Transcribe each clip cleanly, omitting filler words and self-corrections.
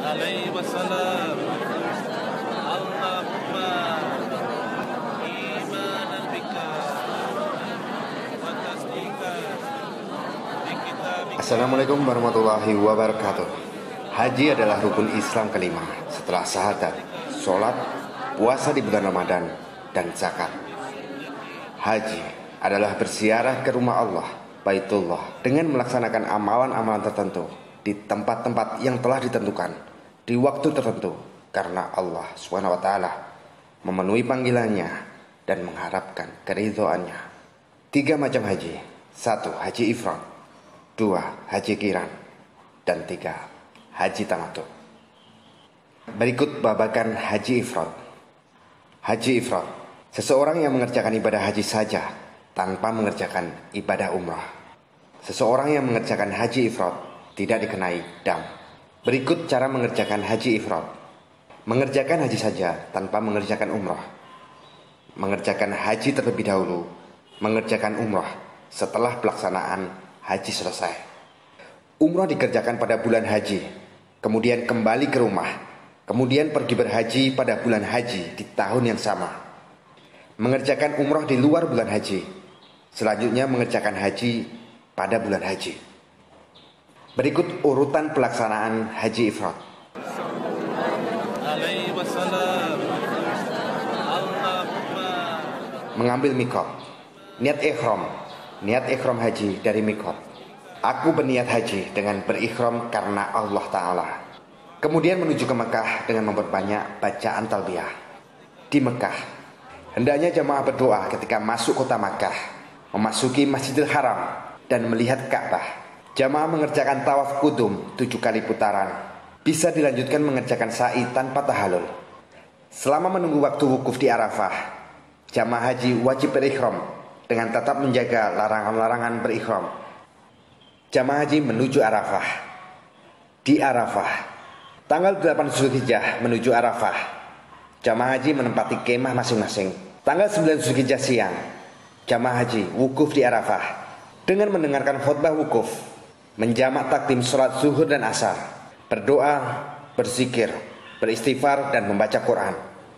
alaihi wasallam. Allahumma imanan bika wa tasdiqan bi kitabika. Assalamualaikum warahmatullahi wabarakatuh. Haji adalah rukun Islam kelima setelah syahadat, sholat, puasa di bulan Ramadan, dan zakat. Haji adalah berziarah ke rumah Allah, Baitullah, dengan melaksanakan amalan-amalan tertentu di tempat-tempat yang telah ditentukan di waktu tertentu karena Allah SWT memenuhi panggilannya dan mengharapkan keridhoannya. 3 macam haji. 1. Haji ifrad. 2. Haji qiran. Dan 3. Haji tamattu. Berikut babakan haji ifrad. Haji ifrad, seseorang yang mengerjakan ibadah haji saja tanpa mengerjakan ibadah umrah. Seseorang yang mengerjakan haji ifrad tidak dikenai dam. Berikut cara mengerjakan haji ifrad. Mengerjakan haji saja tanpa mengerjakan umrah. Mengerjakan haji terlebih dahulu, mengerjakan umrah setelah pelaksanaan haji selesai. Umrah dikerjakan pada bulan haji, kemudian kembali ke rumah, kemudian pergi berhaji pada bulan haji di tahun yang sama. Mengerjakan umrah di luar bulan haji, selanjutnya mengerjakan haji pada bulan haji. Berikut urutan pelaksanaan haji ifrad. Alaihi wasallam. Allahumma Mengambil mikot. Niat ikhram haji dari mikot. Aku berniat haji dengan berikhram karena Allah Ta'ala. Kemudian menuju ke Mekah dengan memperbanyak bacaan talbiyah. Di Mekah, hendaknya jamaah berdoa ketika masuk kota Mekah, memasuki Masjidil Haram, dan melihat Ka'bah. Jamaah mengerjakan tawaf kudum 7 kali putaran. Bisa dilanjutkan mengerjakan sa'i tanpa tahallul. Selama menunggu waktu wukuf di Arafah, jamaah haji wajib berikhram dengan tetap menjaga larangan-larangan berikhram. Jamaah haji menuju Arafah. Di Arafah, tanggal 8 Zulhijjah menuju Arafah, jamaah haji menempati kemah masing-masing. Tanggal 9 Zulhijjah siang, jamaah haji wukuf di Arafah dengan mendengarkan khutbah wukuf, menjamak takdim sholat zuhur dan asar, berdoa, berzikir, beristighfar, dan membaca Quran.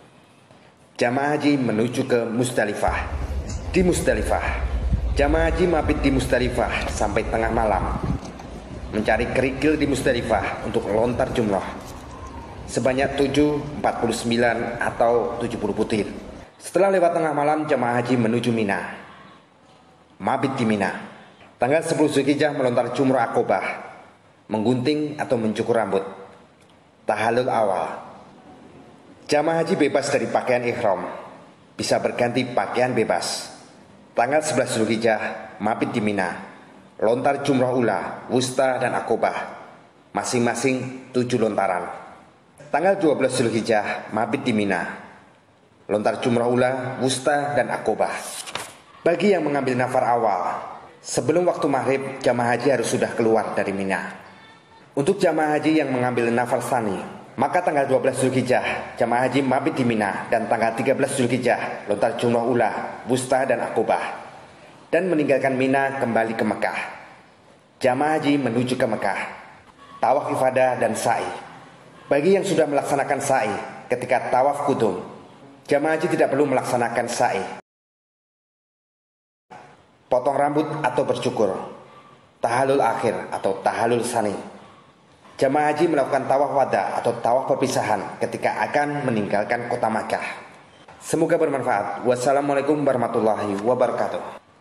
Jamaah haji menuju ke Musdalifah. Di Musdalifah, jamaah haji mabit di Musdalifah sampai tengah malam, mencari kerikil di Musdalifah untuk lontar jumrah sebanyak 749 atau 70 butir. Setelah lewat tengah malam, jamaah haji menuju Mina, mabit di Mina. Tanggal 10 Zulhijjah melontar jumrah Aqobah, menggunting atau mencukur rambut, tahallul awal. Jamaah haji bebas dari pakaian ihram, bisa berganti pakaian bebas. Tanggal 11 Zulhijjah mabit di Mina, lontar jumrah ula, wusta, dan Aqobah, masing-masing 7 lontaran. Tanggal 12 Zulhijjah mabit di Mina, lontar jumrah ula, wusta, dan Aqobah. Bagi yang mengambil nafar awal, sebelum waktu maghrib, jamaah haji harus sudah keluar dari Mina. Untuk jamaah haji yang mengambil nafar tsani, maka tanggal 12 Zulhijjah jamaah haji mabit di Mina, dan tanggal 13 Zulhijjah lontar jumrah ula, wusta, dan Aqobah, dan meninggalkan Mina kembali ke Mekah. Jamaah haji menuju ke Mekah, tawaf ifadah dan sa'i. Bagi yang sudah melaksanakan sa'i ketika tawaf kudum, jamaah haji tidak perlu melaksanakan sa'i, potong rambut atau bercukur, tahallul akhir atau tahallul tsani. Jamaah haji melakukan tawaf wada atau tawaf perpisahan ketika akan meninggalkan kota Makkah. Semoga bermanfaat. Wassalamualaikum warahmatullahi wabarakatuh.